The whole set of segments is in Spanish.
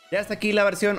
Ya está aquí la versión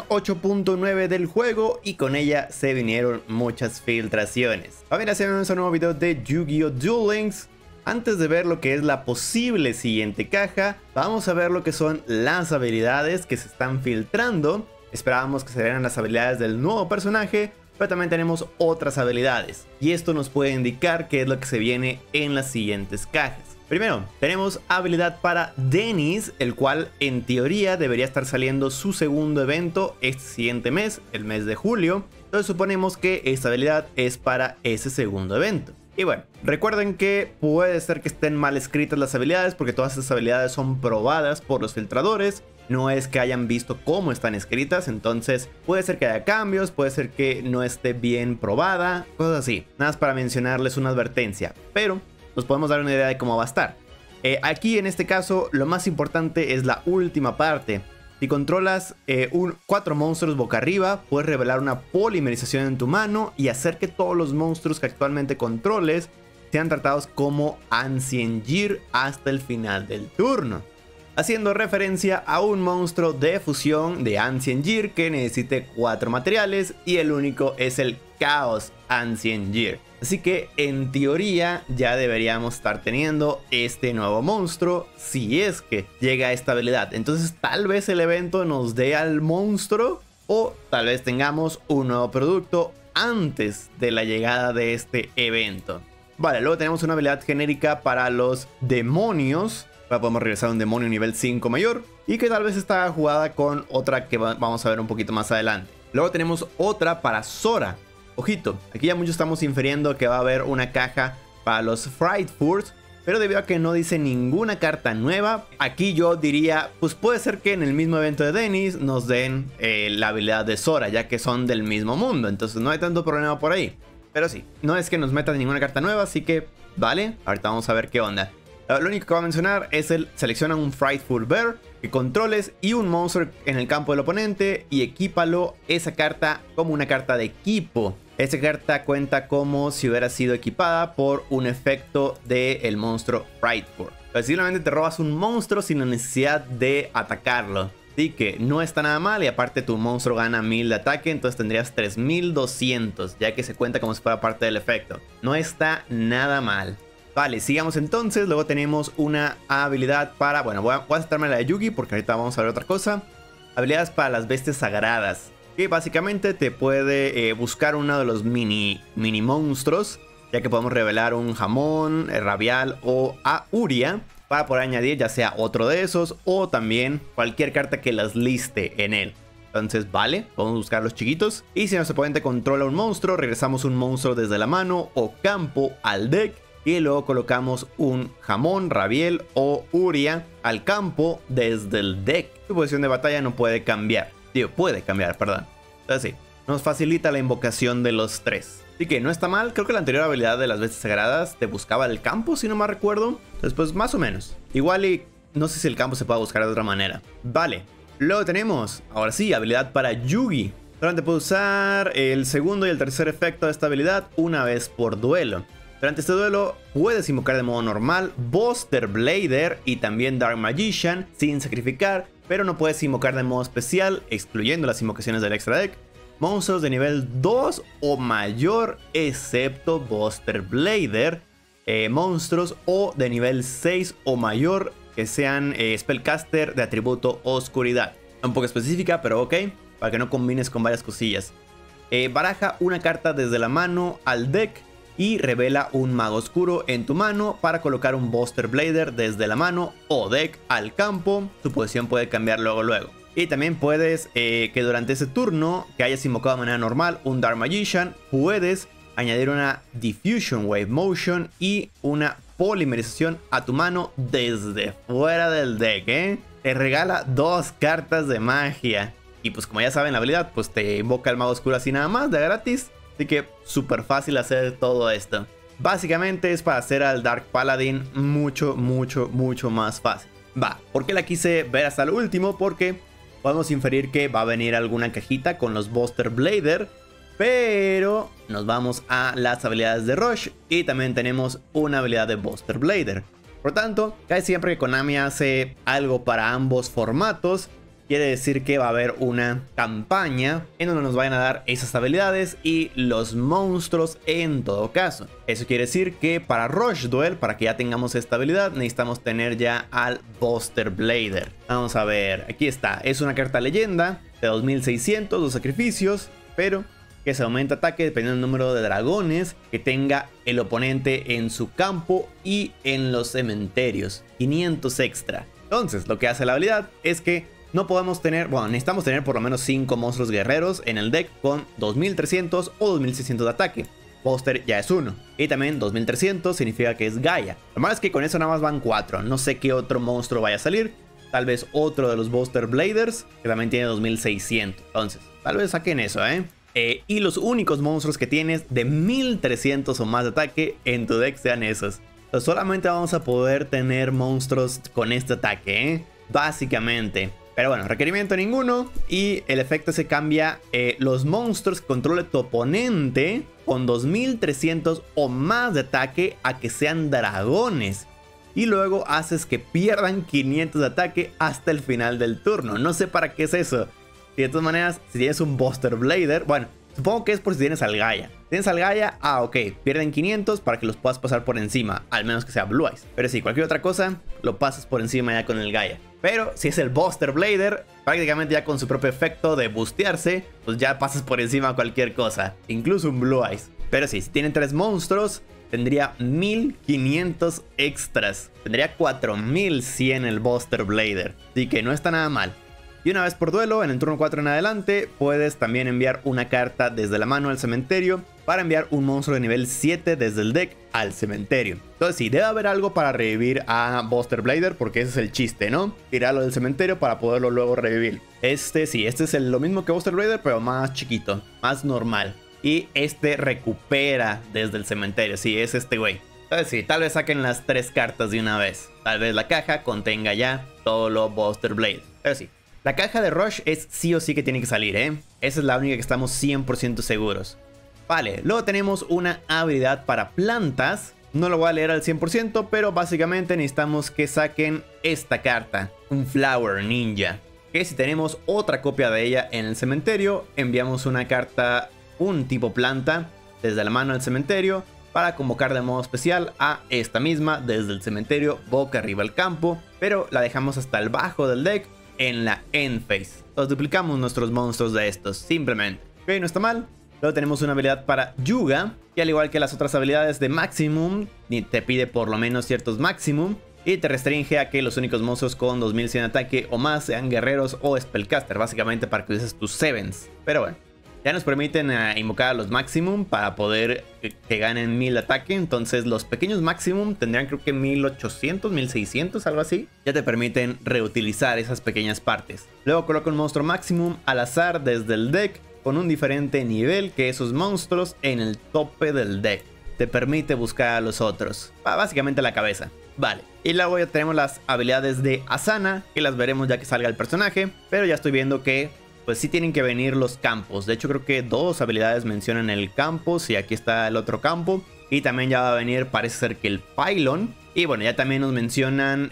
8.9 del juego y con ella se vinieron muchas filtraciones. A ver, hacemos un nuevo video de Yu-Gi-Oh! Duel Links. Antes de ver lo que es la posible siguiente caja, vamos a ver lo que son las habilidades que se están filtrando. Esperábamos que se vieran las habilidades del nuevo personaje, pero también tenemos otras habilidades. Y esto nos puede indicar qué es lo que se viene en las siguientes cajas. Primero, tenemos habilidad para Dennis, el cual en teoría debería estar saliendo su segundo evento este siguiente mes, el mes de julio. Entonces suponemos que esta habilidad es para ese segundo evento. Y bueno, recuerden que puede ser que estén mal escritas las habilidades porque todas estas habilidades son probadas por los filtradores. No es que hayan visto cómo están escritas, entonces puede ser que haya cambios, puede ser que no esté bien probada, cosas así. Nada más para mencionarles una advertencia, pero nos podemos dar una idea de cómo va a estar. Aquí en este caso lo más importante es la última parte. Si controlas 4 monstruos boca arriba, puedes revelar una polimerización en tu mano y hacer que todos los monstruos que actualmente controles sean tratados como Ancient Gear hasta el final del turno, haciendo referencia a un monstruo de fusión de Ancient Gear que necesite 4 materiales y el único es el Chaos Ancient Gear. Así que en teoría ya deberíamos estar teniendo este nuevo monstruo si es que llega a esta habilidad. Entonces tal vez el evento nos dé al monstruo o tal vez tengamos un nuevo producto antes de la llegada de este evento. Vale, luego tenemos una habilidad genérica para los demonios. Ahora podemos regresar a un demonio nivel 5 mayor y que tal vez está jugada con otra que vamos a ver un poquito más adelante. Luego tenemos otra para Sora. Ojito, aquí ya muchos estamos infiriendo que va a haber una caja para los Frightfurs, pero debido a que no dice ninguna carta nueva, aquí yo diría, pues puede ser que en el mismo evento de Dennis nos den la habilidad de Sora, ya que son del mismo mundo, entonces no hay tanto problema por ahí. Pero sí, no es que nos metan ninguna carta nueva, así que vale, ahorita vamos a ver qué onda. Lo único que voy a mencionar es selecciona un Frightfur Bear que controles y un monstruo en el campo del oponente y equípalo esa carta como una carta de equipo. Esta carta cuenta como si hubiera sido equipada por un efecto del monstruo Frightfur. Posiblemente te robas un monstruo sin la necesidad de atacarlo. Así que no está nada mal y aparte tu monstruo gana 1000 de ataque, entonces tendrías 3200 ya que se cuenta como si fuera parte del efecto. No está nada mal. Vale, sigamos entonces. Luego tenemos una habilidad para... Bueno, voy a saltarme la de Yugi porque ahorita vamos a ver otra cosa. Habilidades para las bestias sagradas, que básicamente te puede buscar uno de los mini monstruos, ya que podemos revelar un Jamón, Rabial o a Uria para poder añadir ya sea otro de esos o también cualquier carta que las liste en él. Entonces vale, podemos buscar los chiquitos y si nuestro oponente controla un monstruo, regresamos un monstruo desde la mano o campo al deck y luego colocamos un Jamón, Rabiel o Uria al campo desde el deck. Su posición de batalla no puede cambiar. Puede cambiar, perdón. Entonces sí, nos facilita la invocación de los 3. Así que no está mal. Creo que la anterior habilidad de las bestias sagradas te buscaba el campo, si no me recuerdo. Entonces pues más o menos. Igual y no sé si el campo se puede buscar de otra manera. Vale. Luego tenemos, ahora sí, habilidad para Yugi. Solamente puede usar el segundo y el tercer efecto de esta habilidad una vez por duelo. Durante este duelo puedes invocar de modo normal Buster Blader y también Dark Magician sin sacrificar, pero no puedes invocar de modo especial, excluyendo las invocaciones del extra deck, monstruos de nivel 2 o mayor, excepto Buster Blader, monstruos o de nivel 6 o mayor que sean Spellcaster de atributo Oscuridad. Un poco específica, pero ok, para que no combines con varias cosillas. Baraja una carta desde la mano al deck y revela un mago oscuro en tu mano para colocar un Buster Blader desde la mano o deck al campo. Tu posición puede cambiar luego. Y también puedes que durante ese turno que hayas invocado de manera normal un Dark Magician, puedes añadir una Diffusion Wave Motion y una polimerización a tu mano desde fuera del deck, Te regala 2 cartas de magia. Y pues como ya saben la habilidad, pues te invoca el mago oscuro así nada más de gratis. Así que súper fácil hacer todo esto. Básicamente es para hacer al Dark Paladin mucho más fácil. ¿Por qué la quise ver hasta el último? Porque podemos inferir que va a venir alguna cajita con los Buster Blader. Pero nos vamos a las habilidades de Rush y también tenemos una habilidad de Buster Blader. Por lo tanto, casi siempre que Konami hace algo para ambos formatos, quiere decir que va a haber una campaña en donde nos vayan a dar esas habilidades y los monstruos en todo caso. Eso quiere decir que para Rush Duel, para que ya tengamos esta habilidad, necesitamos tener ya al Buster Blader. Vamos a ver, aquí está, es una carta leyenda de 2600, los sacrificios, pero que se aumenta ataque dependiendo del número de dragones que tenga el oponente en su campo y en los cementerios. 500 extra. Entonces, lo que hace la habilidad es que no podemos tener, bueno, necesitamos tener por lo menos 5 monstruos guerreros en el deck con 2300 o 2600 de ataque. Buster ya es 1. Y también 2300 significa que es Gaia. Lo malo es que con eso nada más van 4. No sé qué otro monstruo vaya a salir. Tal vez otro de los Buster Bladers, que también tiene 2600. Entonces, tal vez saquen eso, y los únicos monstruos que tienes de 1300 o más de ataque en tu deck sean esos. Entonces, solamente vamos a poder tener monstruos con este ataque, básicamente. Pero bueno, requerimiento ninguno. Y el efecto se cambia. Los monstruos que controle tu oponente con 2300 o más de ataque a que sean dragones. Y luego haces que pierdan 500 de ataque hasta el final del turno. No sé para qué es eso. Y de todas maneras, si tienes un Buster Blader, bueno, supongo que es por si tienes al Gaia. ¿Tienes al Gaia? Ah, ok, pierden 500 para que los puedas pasar por encima, al menos que sea Blue Eyes. Pero si cualquier otra cosa, lo pasas por encima ya con el Gaia. Pero si es el Buster Blader, prácticamente ya con su propio efecto de boostearse, pues ya pasas por encima cualquier cosa, incluso un Blue Eyes. Pero sí, si tienen 3 monstruos, tendría 1500 extras. Tendría 4100 el Buster Blader, así que no está nada mal. Y una vez por duelo, en el turno 4 en adelante, puedes también enviar una carta desde la mano al cementerio para enviar un monstruo de nivel 7 desde el deck al cementerio. Entonces sí, debe haber algo para revivir a Buster Blader, porque ese es el chiste, ¿no? Tirarlo del cementerio para poderlo luego revivir. Sí, este es lo mismo que Buster Blader, pero más chiquito, más normal. Y este recupera desde el cementerio, sí, es este güey. Entonces sí, tal vez saquen las 3 cartas de una vez. Tal vez la caja contenga ya todo lo Buster Blader. Pero sí. La caja de Rush es sí o sí que tiene que salir, Esa es la única que estamos 100% seguros. Vale, luego tenemos una habilidad para plantas. No lo voy a leer al 100%, pero básicamente necesitamos que saquen esta carta. Un Flower Ninja. Que si tenemos otra copia de ella en el cementerio, enviamos una carta, un tipo planta, desde la mano al cementerio, para convocar de modo especial a esta misma desde el cementerio boca arriba al campo, pero la dejamos hasta el bajo del deck en la end phase. Entonces duplicamos nuestros monstruos de estos, simplemente. Ok, no está mal. Luego tenemos una habilidad para Yuga, que al igual que las otras habilidades de Maximum, te pide por lo menos ciertos Maximum, y te restringe a que los únicos monstruos con 2100 de ataque o más sean guerreros o spellcaster, básicamente para que uses tus 7s. Pero bueno, ya nos permiten invocar a los Maximum para poder que ganen 1000 de ataque. Entonces los pequeños Maximum tendrían creo que 1800, 1600, algo así. Ya te permiten reutilizar esas pequeñas partes. Luego coloca un monstruo Maximum al azar desde el deck con un diferente nivel que esos monstruos en el tope del deck. Te permite buscar a los otros. Básicamente la cabeza. Vale. Y luego ya tenemos las habilidades de Asana, que las veremos ya que salga el personaje. Pero ya estoy viendo que pues sí tienen que venir los campos. De hecho creo que 2 habilidades mencionan el campo. Sí, aquí está el otro campo. Y también ya va a venir, parece ser que el Pylon. Y bueno, ya también nos mencionan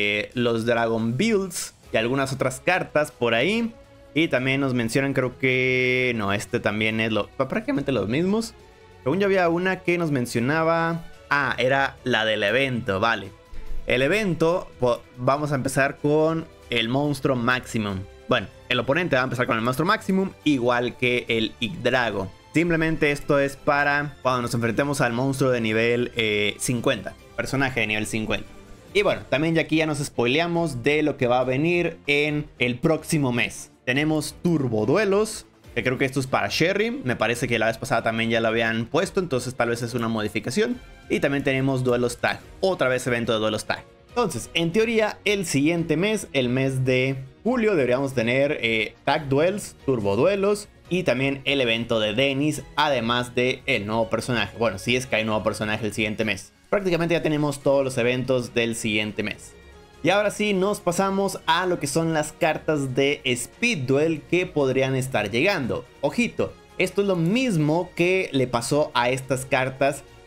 los Dragon Builds y algunas otras cartas por ahí. Y también nos mencionan, creo que... no, este también es prácticamente los mismos. Según yo había una que nos mencionaba... ah, era la del evento, vale. El evento, pues, vamos a empezar con el monstruo Maximum. Bueno, el oponente va a empezar con el monstruo Maximum, igual que el Yggdrago. Simplemente esto es para cuando nos enfrentemos al monstruo de nivel 50. Personaje de nivel 50. Y bueno, también ya aquí ya nos spoileamos de lo que va a venir en el próximo mes. Tenemos Turbo Duelos, que creo que esto es para Sherry. Me parece que la vez pasada también ya lo habían puesto, entonces tal vez es una modificación. Y también tenemos Duelos Tag, otra vez evento de Duelos Tag. Entonces, en teoría, el siguiente mes, el mes de julio, deberíamos tener Tag Duels, Turbo Duelos y también el evento de Dennis, además de el nuevo personaje. Bueno, si es que hay nuevo personaje el siguiente mes. Prácticamente ya tenemos todos los eventos del siguiente mes. Y ahora sí, nos pasamos a lo que son las cartas de Speed Duel que podrían estar llegando. Ojito, esto es lo mismo que le pasó a estas cartas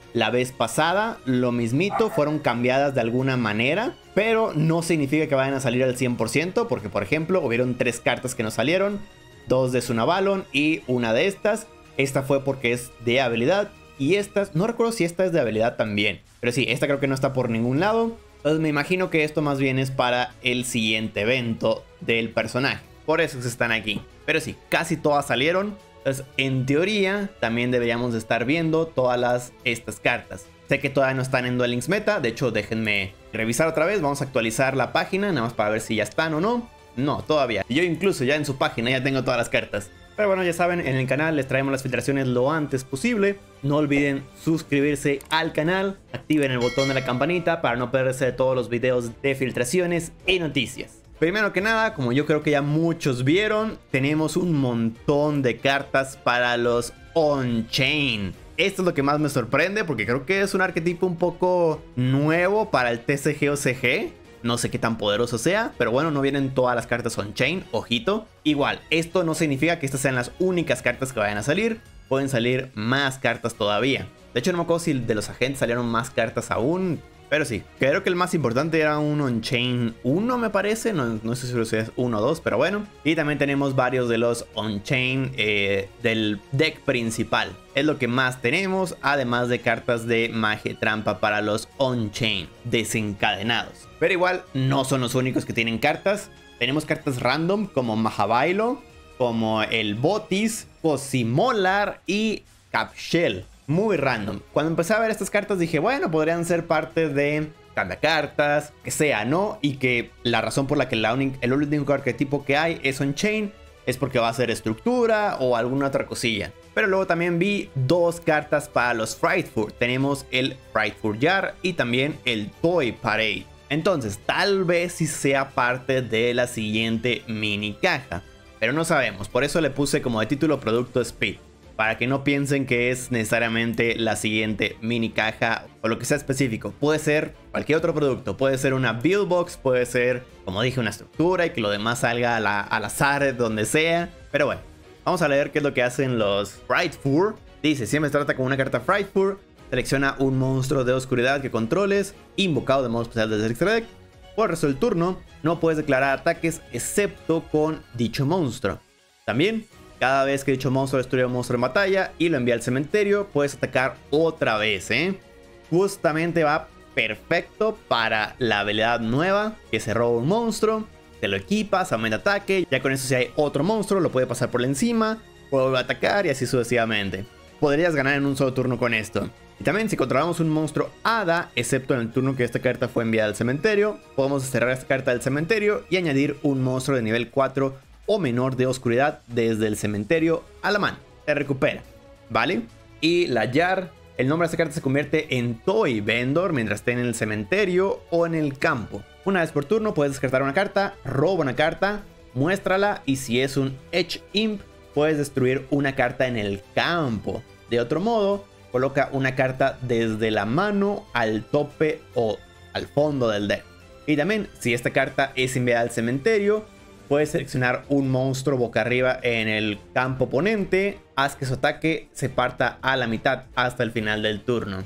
la vez pasada, lo mismito, fueron cambiadas de alguna manera, pero no significa que vayan a salir al 100%, porque por ejemplo, hubieron 3 cartas que no salieron, 2 de Sunavalon y una de estas. Esta fue porque es de habilidad, y estas, no recuerdo si esta es de habilidad también, pero sí, esta creo que no está por ningún lado. Entonces me imagino que esto más bien es para el siguiente evento del personaje, por eso están aquí. Pero sí, casi todas salieron. Entonces, en teoría, también deberíamos estar viendo todas estas cartas. Sé que todavía no están en Duel Links Meta. De hecho, déjenme revisar otra vez. Vamos a actualizar la página, nada más para ver si ya están o no. No, todavía. Yo incluso ya en su página ya tengo todas las cartas. Pero bueno, ya saben, en el canal les traemos las filtraciones lo antes posible. No olviden suscribirse al canal. Activen el botón de la campanita para no perderse de todos los videos de filtraciones y noticias. Primero que nada, como yo creo que ya muchos vieron, tenemos un montón de cartas para los on-chain. Esto es lo que más me sorprende porque creo que es un arquetipo un poco nuevo para el TCG o CG. No sé qué tan poderoso sea, pero bueno, no vienen todas las cartas on-chain, ojito. Igual, esto no significa que estas sean las únicas cartas que vayan a salir. Pueden salir más cartas todavía. De hecho, no me acuerdo si de los agentes salieron más cartas aún. Pero sí, creo que el más importante era un on-chain 1, me parece. No estoy seguro si es 1 o 2, pero bueno. Y también tenemos varios de los on-chain del deck principal. Es lo que más tenemos, además de cartas de magia trampa para los on-chain desencadenados. Pero igual, no son los únicos que tienen cartas. Tenemos cartas random como Mahabailo, como el Botis, Cosimolar y Capshell. Muy random. Cuando empecé a ver estas cartas dije, bueno, podrían ser parte de cartas, que sea, ¿no? Y que la razón por la que el único arquetipo que hay es on-chain es porque va a ser estructura o alguna otra cosilla. Pero luego también vi 2 cartas para los Frightfur. Tenemos el Frightfur Jar y también el Toy Parade. Entonces, tal vez sí sea parte de la siguiente mini caja, pero no sabemos. Por eso le puse como de título Producto Speed, para que no piensen que es necesariamente la siguiente mini caja o lo que sea específico. Puede ser cualquier otro producto, puede ser una build box, puede ser, como dije, una estructura y que lo demás salga al azar donde sea. Pero bueno, vamos a leer qué es lo que hacen los Frightfur. Dice, siempre se trata con una carta Frightfur. Selecciona un monstruo de oscuridad que controles, invocado de modo especial desde el extra deck. Por el resto del turno, no puedes declarar ataques excepto con dicho monstruo. También, cada vez que dicho monstruo destruye un monstruo en batalla y lo envía al cementerio, puedes atacar otra vez, Justamente va perfecto para la habilidad nueva, que se roba un monstruo, te lo equipas, aumenta ataque, ya con eso si hay otro monstruo lo puede pasar por encima, puede atacar y así sucesivamente. Podrías ganar en un solo turno con esto. Y también si controlamos un monstruo hada, excepto en el turno que esta carta fue enviada al cementerio, podemos cerrar esta carta del cementerio y añadir un monstruo de nivel 4 o menor de oscuridad desde el cementerio a la mano. Se recupera, ¿vale? Y la Jar, el nombre de esta carta se convierte en Toy Vendor mientras esté en el cementerio o en el campo. Una vez por turno puedes descartar una carta, roba una carta, muéstrala y si es un Edge Imp, puedes destruir una carta en el campo. De otro modo, coloca una carta desde la mano al tope o al fondo del deck. Y también, si esta carta es enviada al cementerio, puedes seleccionar un monstruo boca arriba en el campo oponente. Haz que su ataque se parta a la mitad hasta el final del turno.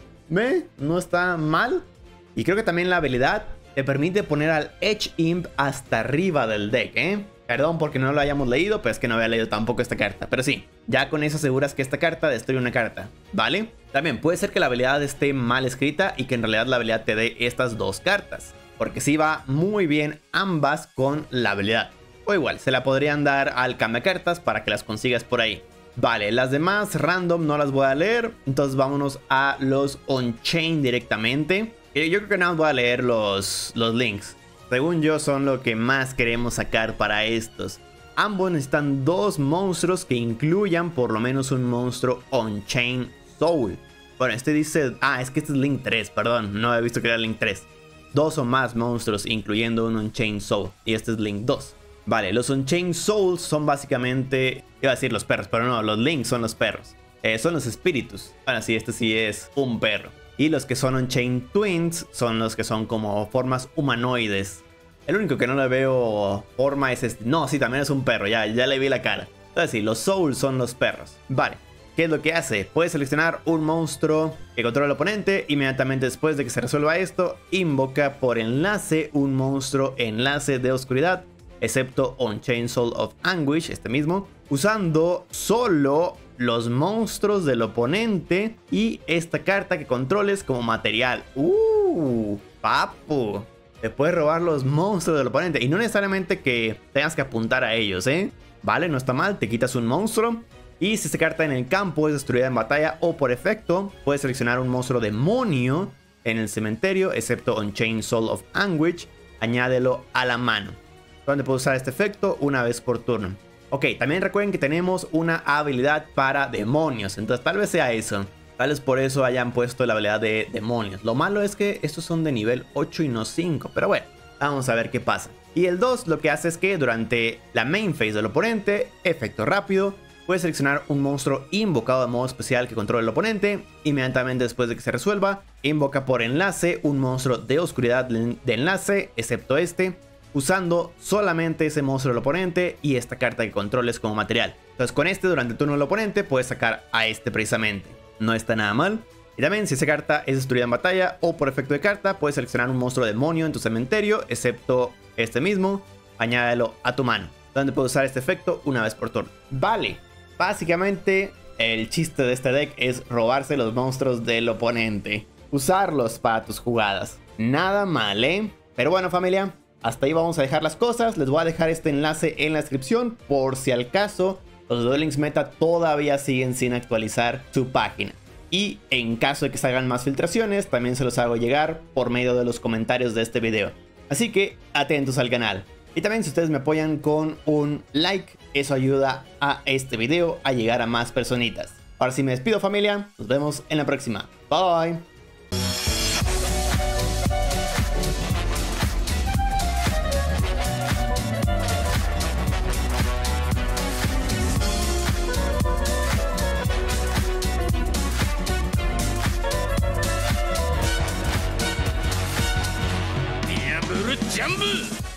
No está mal. Y creo que también la habilidad te permite poner al Edge Imp hasta arriba del deck, Perdón porque no lo hayamos leído, pero es que no había leído tampoco esta carta. Pero sí, ya con eso aseguras que esta carta destruye una carta, ¿vale? También puede ser que la habilidad esté mal escrita y que en realidad la habilidad te dé estas 2 cartas, porque sí va muy bien ambas con la habilidad. O igual, se la podrían dar al cambiacartas para que las consigas por ahí. Vale, las demás random no las voy a leer, entonces vámonos a los on-chain directamente. Yo creo que nada más voy a leer los links. Según yo son lo que más queremos sacar para estos. Ambos necesitan 2 monstruos que incluyan por lo menos un monstruo on-chain soul. Bueno, este dice... es que este es link 3, perdón. No he visto que era link 3. 2 o más monstruos incluyendo un on-chain soul. Y este es link 2. Vale, los on-chain souls son básicamente... Iba a decir los perros, pero no, los links son los perros. Son los espíritus. Bueno, sí, este sí es un perro. Y los que son on-chain twins son los que son como formas humanoides. El único que no le veo forma es este. No, sí, también es un perro, ya le vi la cara. Entonces sí, los souls son los perros. Vale, ¿Qué es lo que hace? Puedes seleccionar un monstruo que controla al oponente. Inmediatamente después de que se resuelva esto, invoca por enlace un monstruo enlace de oscuridad, excepto Unchained Soul of Anguish, este mismo, usando solo los monstruos del oponente y esta carta que controles como material. Papu. Te puedes robar los monstruos del oponente y no necesariamente que tengas que apuntar a ellos, Vale, no está mal, te quitas un monstruo. Y si esta carta en el campo es destruida en batalla o por efecto, puedes seleccionar un monstruo demonio en el cementerio, excepto Unchained Soul of Anguish, añádelo a la mano. Donde puedes usar este efecto una vez por turno. Ok, también recuerden que tenemos una habilidad para demonios, entonces tal vez sea eso. Tal vez por eso hayan puesto la habilidad de demonios. Lo malo es que estos son de nivel 8 y no 5, pero bueno, vamos a ver qué pasa. Y el 2 lo que hace es que durante la main phase del oponente, efecto rápido, puedes seleccionar un monstruo invocado de modo especial que controle el oponente. Inmediatamente después de que se resuelva, invoca por enlace un monstruo de oscuridad de enlace, excepto este, usando solamente ese monstruo del oponente y esta carta que controles como material. Entonces con este durante el turno del oponente puedes sacar a este precisamente. No está nada mal. Y también si esa carta es destruida en batalla o por efecto de carta, puedes seleccionar un monstruo demonio en tu cementerio, excepto este mismo, añádelo a tu mano, donde puedes usar este efecto una vez por turno. Vale, básicamente el chiste de este deck es robarse los monstruos del oponente, usarlos para tus jugadas. Nada mal, Pero bueno, familia, hasta ahí vamos a dejar las cosas. Les voy a dejar este enlace en la descripción por si al caso los Duel Links Meta todavía siguen sin actualizar su página. Y en caso de que salgan más filtraciones, también se los hago llegar por medio de los comentarios de este video. Así que atentos al canal. Y también si ustedes me apoyan con un like, eso ayuda a este video a llegar a más personitas. Ahora sí me despido, familia. Nos vemos en la próxima. Bye. ジャンブ